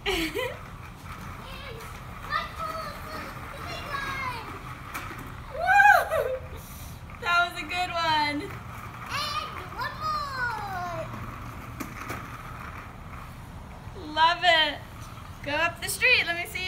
Woo! That was a good one. And one more. Love it. Go up the street. Let me see.